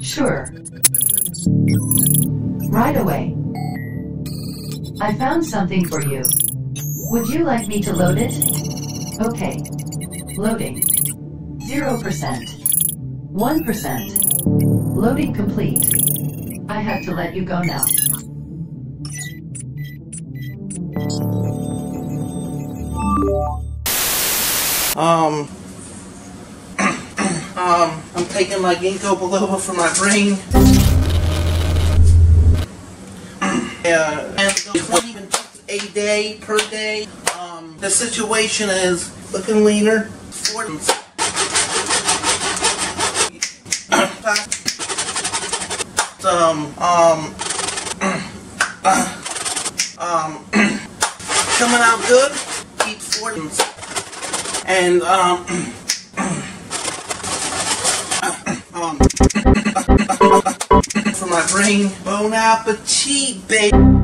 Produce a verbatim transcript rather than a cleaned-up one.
Sure. Right away. I found something for you. Would you like me to load it? Okay. Loading. Zero percent. One percent. Loading complete. I have to let you go now. Um, um, I'm taking my ginkgo biloba for my brain. Yeah, and even a day per day. Um, the situation is looking leaner. um, um, um, coming out good. Keep forty. And, um, um, for my brain, bon appetit, baby.